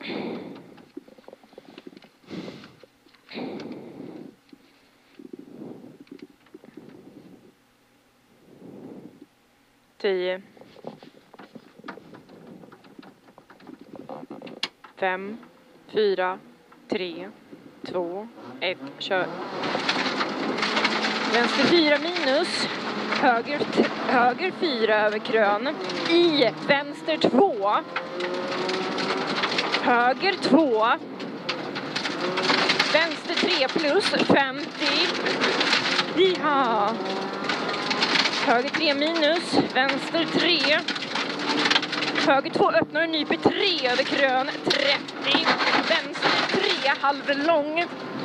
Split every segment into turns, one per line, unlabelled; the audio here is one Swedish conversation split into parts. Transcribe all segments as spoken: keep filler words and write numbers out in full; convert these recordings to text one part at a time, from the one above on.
Tio. Fem, fyra, tre, två, ett, kör. Vänster fyra minus. Höger, höger fyra över krön. I vänster två. Höger två. Vänster tre plus femtio. Ja. Höger tre minus. Vänster tre. Höger två öppnar och nyper tre över krön. trettio. Vänster tre halvlång.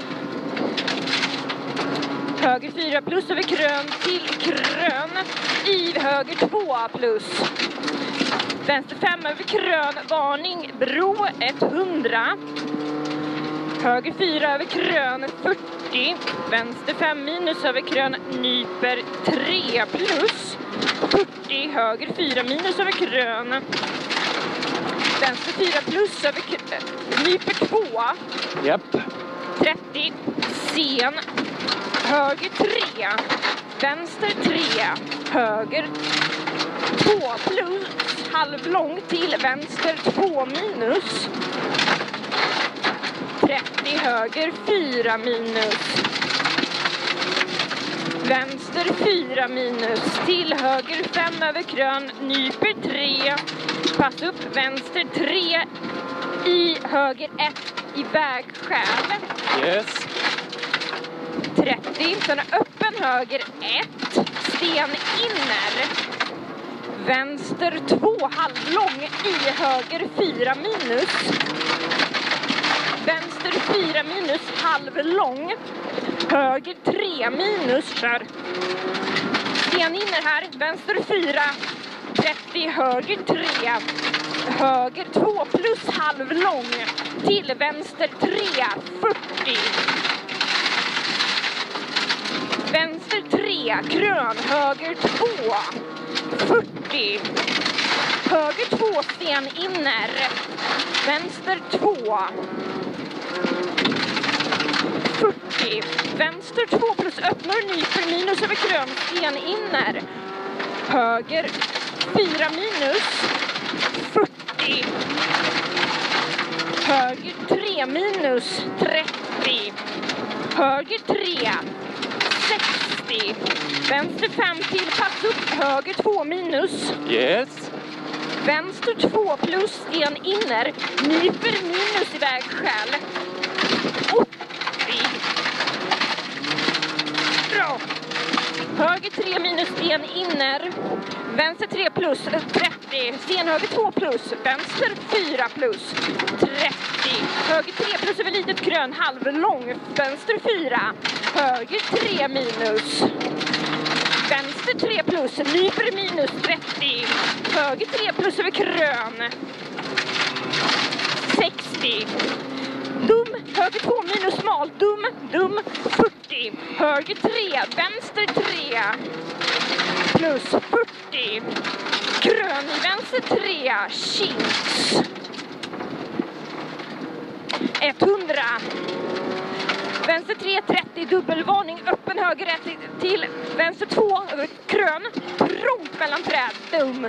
Höger fyra plus över krön till krön. I höger två plus. Vänster fem över krön. Varning bro hundra. Höger fyra över krön fyrtio. Vänster fem minus över krön. Nyper tre plus. fyrtio. Höger fyra minus över krön. Vänster fyra plus över krön. Nyper två.
Japp.
trettio. Sen. Höger tre. Vänster tre. Höger två plus. Halvlång till vänster två minus. trettio. Höger fyra minus. Vänster fyra minus. Till höger fem över krön. Nyper tre. Pass upp vänster tre. I höger ett i vägskäl.
Yes.
trettio. Sen öppen höger ett. Sten inner. Vänster två halvlång i höger fyra minus. Vänster fyra minus halvlång. Höger tre minus. Kör. Sten inner här. Vänster fyra. trettio. Höger tre. Höger två plus halvlång. Till vänster tre. fyrtio. Vänster tre. Krön. Höger två. fyrtio. Höger två sten inner. Vänster två. fyrtio. Vänster två plus öppnar nyper minus över krön. Sten inner. Höger fyra minus. fyrtio. Höger tre minus. trettio. Höger tre. sextio. Vänster fem till pass upp. Höger två minus.
Yes.
Vänster två plus sten inner. Nyper minus i vägskäl. åttio. Bra. Höger tre minus sten inner. Vänster tre plus trettio. Sten höger två plus. Vänster fyra plus trettio. Höger tre plus över litet krön halvlång. Vänster fyra. Höger tre minus. Vänster tre plus. Nyper minus trettio. Höger tre plus över krön. sextio. Dum. Höger två minus smal. Dum. Dum. fyrtio. Höger tre. Vänster tre. Plus fyrtio. Krön i vänster tre. Chins. hundra. Vänster tre, trettio, dubbelvarning, öppen höger ett till vänster två, krön, prångt mellan träd, dum.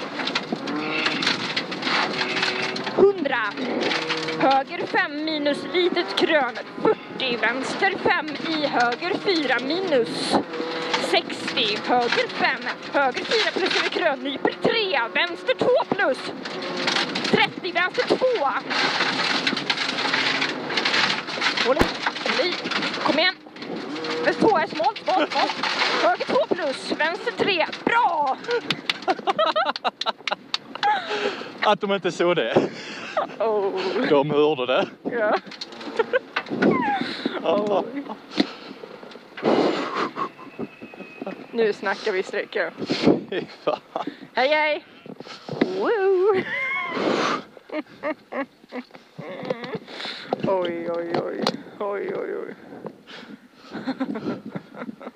hundra. Höger fem minus litet krön, fyrtio, vänster fem i höger fyra minus. sextio, höger fem, höger fyra plus över krön, nyper tre, vänster två plus. trettio, vänster två. Håll i. Kom igen. Vänster två är smalt, smalt, smalt. Höger två plus, vänster tre. Bra!
Att de inte såg det.
Oh.
De hörde det.
Ja. Oh. Nu snackar vi sträckor. Hej, hej. Woo. Oj, oj, oj. Oj, oj, oj.